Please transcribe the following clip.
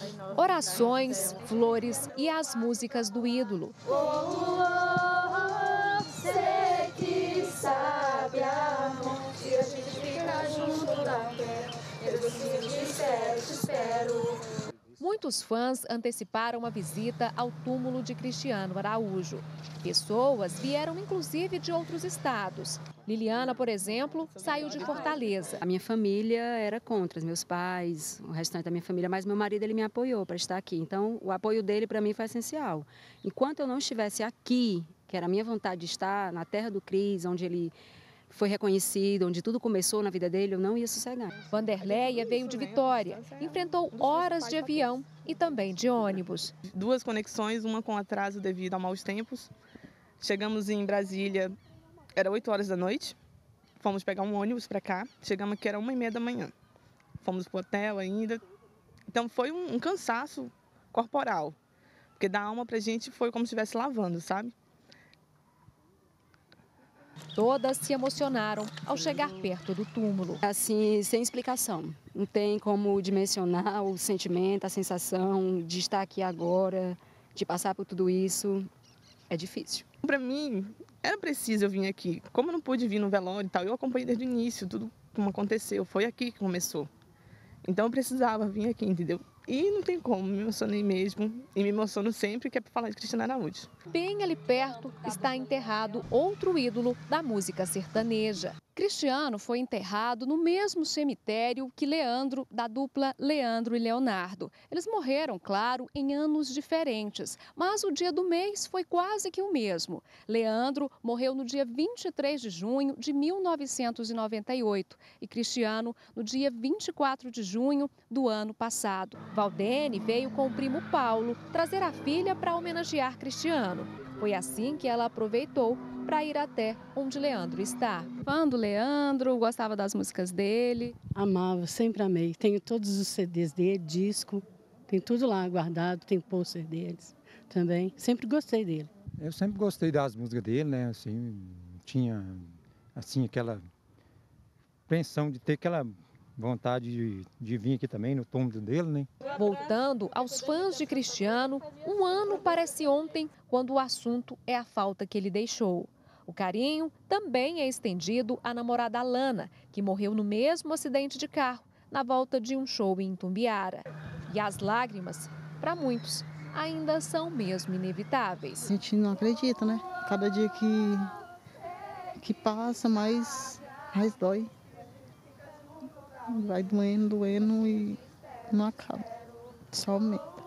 Orações, flores e as músicas do ídolo. Você que sabe, amor, se a gente ficar junto na terra, eu te espero. Muitos fãs anteciparam a visita ao túmulo de Cristiano Araújo. Pessoas vieram inclusive de outros estados. Liliana, por exemplo, saiu de Fortaleza. A minha família era contra, os meus pais, o restante da minha família, mas meu marido ele me apoiou para estar aqui. Então, o apoio dele para mim foi essencial. Enquanto eu não estivesse aqui, que era a minha vontade de estar na terra do Cris, onde ele foi reconhecido, onde tudo começou na vida dele, eu não ia sossegar. Vanderleia veio de Vitória, enfrentou horas de avião e também de ônibus. 2 conexões, uma com atraso devido a maus tempos. Chegamos em Brasília, era 8 horas da noite, fomos pegar um ônibus para cá, chegamos aqui, era 1h30 da manhã. Fomos para o hotel ainda, então foi um cansaço corporal, porque da alma para a gente foi como se estivesse lavando, sabe? Todas se emocionaram ao chegar perto do túmulo. Assim, sem explicação. Não tem como dimensionar o sentimento, a sensação de estar aqui agora, de passar por tudo isso. É difícil. Para mim, era preciso eu vir aqui. Como eu não pude vir no velório e tal, eu acompanhei desde o início, tudo como aconteceu. Foi aqui que começou. Então eu precisava vir aqui, entendeu? E não tem como, me emocionei mesmo. E me emociono sempre que é para falar de Cristiano Araújo. Bem ali perto está enterrado outro ídolo da música sertaneja. Cristiano foi enterrado no mesmo cemitério que Leandro, da dupla Leandro e Leonardo. Eles morreram, claro, em anos diferentes, mas o dia do mês foi quase que o mesmo. Leandro morreu no dia 23 de junho de 1998 e Cristiano no dia 24 de junho do ano passado. Valdene veio com o primo Paulo trazer a filha para homenagear Cristiano. Foi assim que ela aproveitou para ir até onde Leandro está. Fã do Leandro, gostava das músicas dele. Amava, sempre amei. Tenho todos os CDs dele, disco, tem tudo lá guardado, tem pôster deles também. Sempre gostei dele. Eu sempre gostei das músicas dele, né? Assim, tinha assim aquela pensão de ter aquela vontade de vir aqui também no túmulo dele, né? Voltando aos fãs de Cristiano, um ano parece ontem quando o assunto é a falta que ele deixou. O carinho também é estendido à namorada Alana, que morreu no mesmo acidente de carro, na volta de um show em Itumbiara. E as lágrimas, para muitos, ainda são mesmo inevitáveis. A gente não acredita, né? Cada dia que passa, mais dói. Vai doendo e não acaba. Só